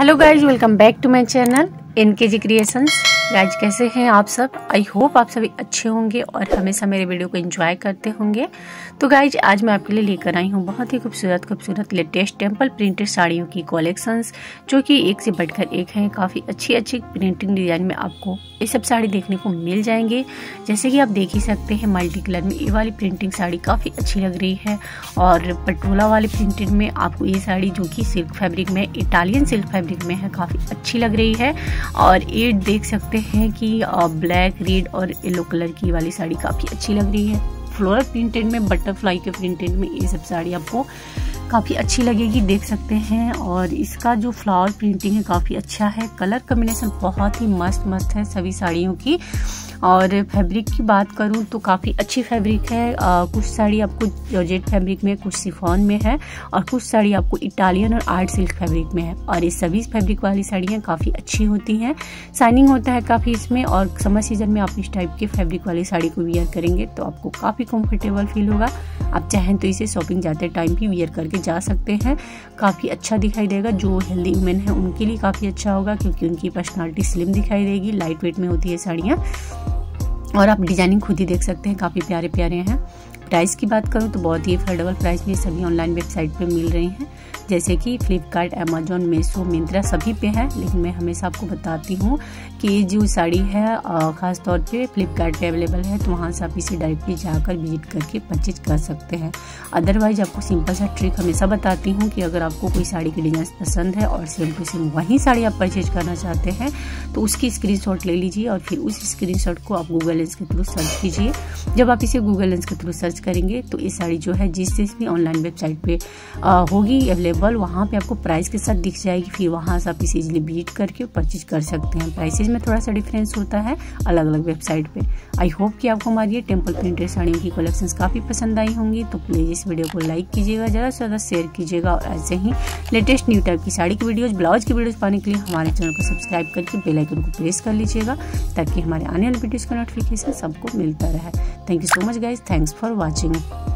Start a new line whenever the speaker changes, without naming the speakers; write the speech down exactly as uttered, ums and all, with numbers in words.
Hello guys, welcome back to my channel NKG creations. Guys कैसे हैं आप सब? आई होप आप सभी अच्छे होंगे और हमेशा मेरे वीडियो को एंजॉय करते होंगे। तो गाइज आज मैं आपके लिए लेकर आई हूँ बहुत ही खूबसूरत खूबसूरत लेटेस्ट टेम्पल प्रिंटेड साड़ियों की कलेक्शंस, जो कि एक से बढ़कर एक हैं। काफ़ी अच्छी अच्छी प्रिंटिंग डिजाइन में आपको ये सब साड़ी देखने को मिल जाएंगे। जैसे कि आप देख ही सकते हैं, मल्टी कलर में ये वाली प्रिंटिंग साड़ी काफ़ी अच्छी लग रही है। और पटोला वाली प्रिंटिंग में आपको ये साड़ी जो कि सिल्क फैब्रिक में, इटालियन सिल्क फैब्रिक में है, काफ़ी अच्छी लग रही है। और ये देख सकते हैं कि ब्लैक, रेड और येलो कलर की वाली साड़ी काफ़ी अच्छी लग रही है। फ्लोरल प्रिंटेड में, बटरफ्लाई के प्रिंटेड में ये सब साड़ी आपको काफ़ी अच्छी लगेगी, देख सकते हैं। और इसका जो फ्लावर प्रिंटिंग है काफ़ी अच्छा है। कलर कॉम्बिनेशन बहुत ही मस्त मस्त है सभी साड़ियों की। और फैब्रिक की बात करूं तो काफ़ी अच्छी फैब्रिक है। आ, कुछ साड़ी आपको जॉर्जेट फैब्रिक में, कुछ शिफॉन में है और कुछ साड़ी आपको इटालियन और आर्ट सिल्क फैब्रिक में है। और ये सभी फैब्रिक वाली साड़ियाँ काफ़ी अच्छी होती हैं, शाइनिंग होता है काफ़ी इसमें। और समर सीजन में आप इस टाइप के फैब्रिक वाली साड़ी को वियर करेंगे तो आपको काफ़ी कंफर्टेबल फील होगा। आप चाहें तो इसे शॉपिंग जाते टाइम भी वियर करके जा सकते हैं, काफ़ी अच्छा दिखाई देगा। जो हेल्दी वुमेन है उनके लिए काफ़ी अच्छा होगा, क्योंकि उनकी पर्सनालिटी स्लिम दिखाई देगी। लाइट वेट में होती है साड़ियाँ और आप डिजाइनिंग खुद ही देख सकते हैं, काफ़ी प्यारे प्यारे हैं। प्राइस की बात करूं तो बहुत ही अफोर्डेबल प्राइस में सभी ऑनलाइन वेबसाइट पे मिल रही हैं, जैसे कि फ्लिपकार्ट, अमेजोन, मीशो, मिंत्रा सभी पे है। लेकिन मैं हमेशा आपको बताती हूँ कि ये जो साड़ी है ख़ास तौर पे फ्लिपकार्ट पे अवेलेबल है, तो वहाँ से आप इसे डायरेक्टली जाकर विजिट करके परचेज कर सकते हैं। अदरवाइज आपको सिंपल सा ट्रिक हमेशा बताती हूँ कि अगर आपको कोई साड़ी की डिजाइन पसंद है और सेम टू सेम वही साड़ी आप परचेज करना चाहते हैं तो उसकी स्क्रीनशॉट ले लीजिए और फिर उस स्क्रीनशॉट को आप गूगल लेंस के थ्रू सर्च कीजिए। जब आप इसे गूगल लेंस के थ्रू सर्च करेंगे तो ये साड़ी जो है जिस जिस भी ऑनलाइन वेबसाइट पे आ, होगी अवेलेबल, वहाँ पे आपको प्राइस के साथ दिख जाएगी। फिर वहाँ से आप इसे इजीली विजिट करके परचेज कर सकते हैं। प्राइसेज में थोड़ा सा डिफरेंस होता है अलग अलग वेबसाइट पे। आई होप कि आपको हमारी ये टेम्पल प्रिंटेड साड़ियों की कलेक्शंस काफ़ी पसंद आई होंगी। तो प्लीज़ इस वीडियो को लाइक कीजिएगा, ज़्यादा से ज़्यादा शेयर कीजिएगा। और ऐसे ही लेटेस्ट न्यू टाइप की साड़ी की वीडियोज़, ब्लाउज की वीडियोज़ पाने के लिए हमारे चैनल को सब्सक्राइब करके बेल आइकन को प्रेस कर लीजिएगा, ताकि हमारे आने वाले वीडियोज़ का नोटिफिकेशन सबको मिलता रहे। Thank you so much guys, thanks for watching.